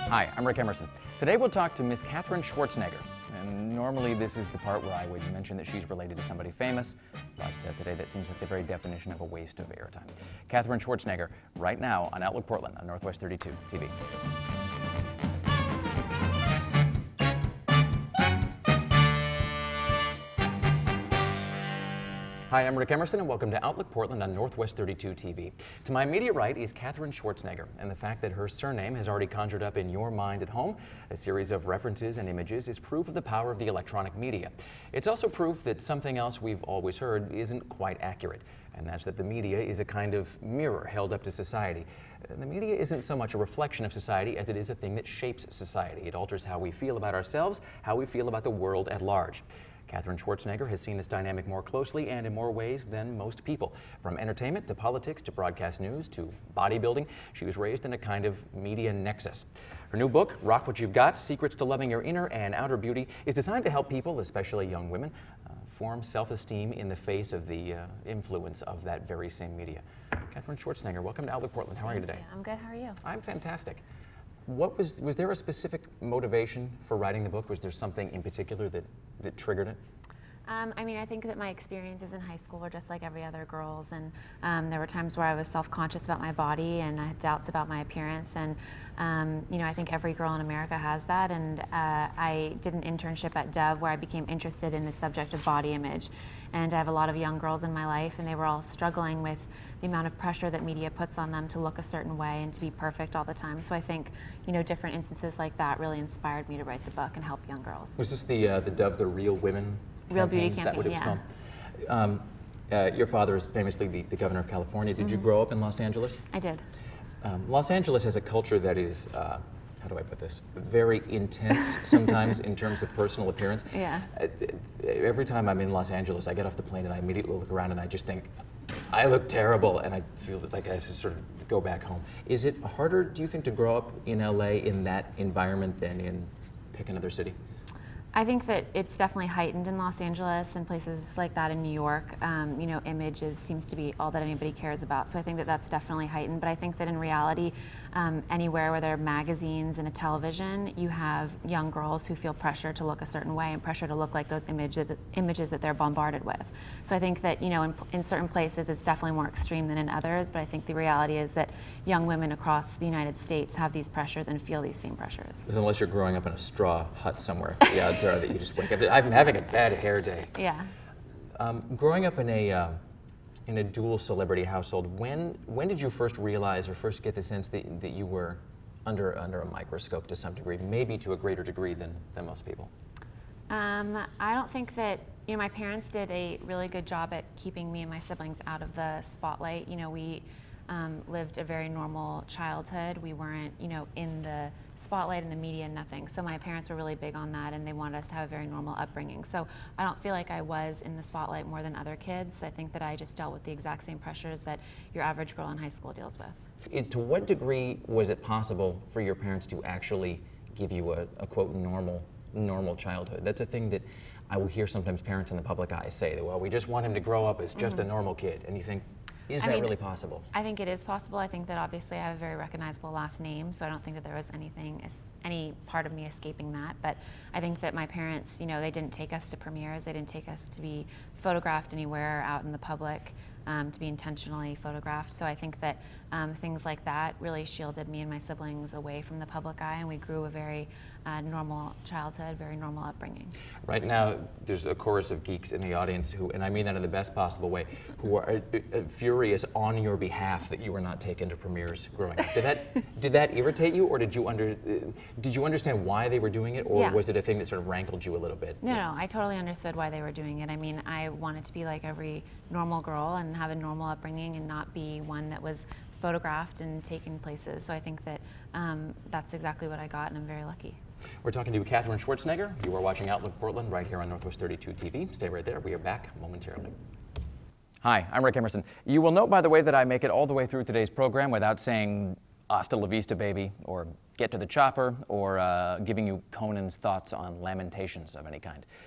Hi, I'm Rick Emerson. Today we'll talk to Miss Katherine Schwarzenegger. And normally this is the part where I would mention that she's related to somebody famous, but today that seems like the very definition of a waste of airtime. Katherine Schwarzenegger, right now on Outlook Portland on Northwest 32 TV. Hi, I'm Rick Emerson, and welcome to Outlook Portland on Northwest 32 TV. To my immediate right is Katherine Schwarzenegger, and the fact that her surname has already conjured up in your mind at home a series of references and images is proof of the power of the electronic media. It's also proof that something else we've always heard isn't quite accurate, and that's that the media is a kind of mirror held up to society. The media isn't so much a reflection of society as it is a thing that shapes society. It alters how we feel about ourselves, how we feel about the world at large. Katherine Schwarzenegger has seen this dynamic more closely and in more ways than most people. From entertainment to politics to broadcast news to bodybuilding, she was raised in a kind of media nexus. Her new book, Rock What You've Got, Secrets to Loving Your Inner and Outer Beauty, is designed to help people, especially young women, form self-esteem in the face of the influence of that very same media. Katherine Schwarzenegger, welcome to Outlook Portland. How are you today? I'm good, how are you? I'm fantastic. Was there a specific motivation for writing the book? Was there something in particular that triggered it? I think that my experiences in high school were just like every other girl's, and there were times where I was self-conscious about my body and I had doubts about my appearance, and I think every girl in America has that, and I did an internship at Dove where I became interested in the subject of body image, and I have a lot of young girls in my life, and they were all struggling with the amount of pressure that media puts on them to look a certain way and to be perfect all the time. So I think, different instances like that really inspired me to write the book and help young girls. Was this the Dove, the Real Women Real Beauty campaign? Is that what it was yeah. called? Your father is famously the governor of California. Did you grow up in Los Angeles? I did. Los Angeles has a culture that is, how do I put this, very intense sometimes in terms of personal appearance. Yeah. Every time I'm in Los Angeles, I get off the plane and I immediately look around and I just think, I look terrible, and I feel like I have to sort of go back home. Is it harder, do you think, to grow up in LA in that environment than in, pick another city? I think that it's definitely heightened in Los Angeles and places like that in New York. Image seems to be all that anybody cares about. So I think that that's definitely heightened. But I think that in reality, anywhere where there are magazines and a television, you have young girls who feel pressure to look a certain way and pressure to look like those images that they're bombarded with. So I think that, in certain places it's definitely more extreme than in others. But I think the reality is that young women across the United States have these pressures and feel these same pressures. Unless you're growing up in a straw hut somewhere, the odds are that you just wake up. I'm having a bad hair day. Yeah. Growing up in a dual celebrity household, when did you first realize or first get the sense that you were under a microscope to some degree, maybe to a greater degree than most people? I don't think that, my parents did a really good job at keeping me and my siblings out of the spotlight. We lived a very normal childhood. We weren't, in the spotlight in the media, nothing. So my parents were really big on that, and they wanted us to have a very normal upbringing. So I don't feel like I was in the spotlight more than other kids. I think that I just dealt with the exact same pressures that your average girl in high school deals with. To what degree was it possible for your parents to actually give you a quote normal childhood? That's a thing that I will hear sometimes parents in the public eye say that, well, we just want him to grow up as just a normal kid. And you think, is that really possible? I think it is possible. I think that obviously I have a very recognizable last name, so I don't think that there was any part of me escaping that. But I think that my parents, they didn't take us to premieres. They didn't take us to be photographed anywhere out in the public, to be intentionally photographed. So I think that things like that really shielded me and my siblings away from the public eye, and we grew a very normal childhood, very normal upbringing. Right now, there's a chorus of geeks in the audience who, and I mean that in the best possible way, who are furious on your behalf that you were not taken to premieres growing up. Did that irritate you, or did you understand why they were doing it, or was it a thing that sort of rankled you a little bit? No, I totally understood why they were doing it. I mean, I wanted to be like every normal girl and have a normal upbringing and not be one that was photographed and taken places. So I think that that's exactly what I got, and I'm very lucky. We're talking to Katherine Schwarzenegger. You are watching Outlook Portland right here on Northwest 32 TV. Stay right there. We are back momentarily. Hi, I'm Rick Emerson. You will note, by the way, that I make it all the way through today's program without saying hasta la vista, baby, or get to the chopper, or giving you Conan's thoughts on lamentations of any kind.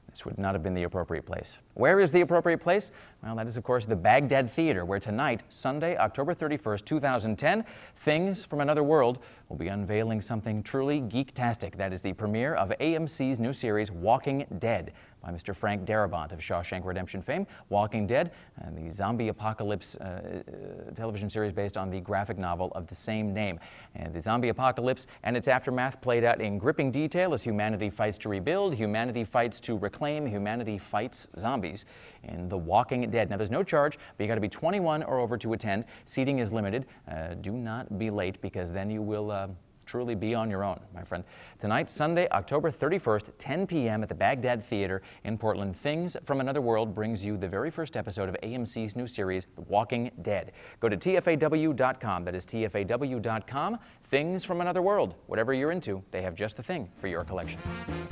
This would not have been the appropriate place. Where is the appropriate place? Well, that is, of course, the Baghdad Theater, where tonight, Sunday, October 31st, 2010, Things from Another World will be unveiling something truly geektastic. That is the premiere of AMC's new series, Walking Dead, by Mr. Frank Darabont of Shawshank Redemption fame. Walking Dead, the zombie apocalypse television series based on the graphic novel of the same name. And the zombie apocalypse and its aftermath played out in gripping detail as humanity fights to rebuild, humanity fights to reclaim, humanity fights zombies in The Walking Dead. Now, there's no charge, but you got to be 21 or over to attend. Seating is limited. Do not be late, because then you will truly be on your own, my friend. Tonight, Sunday, October 31st, 10 p.m. at the Baghdad Theater in Portland, Things from Another World brings you the very first episode of AMC's new series, The Walking Dead. Go to tfaw.com. That is tfaw.com. Things from Another World. Whatever you're into, they have just the thing for your collection.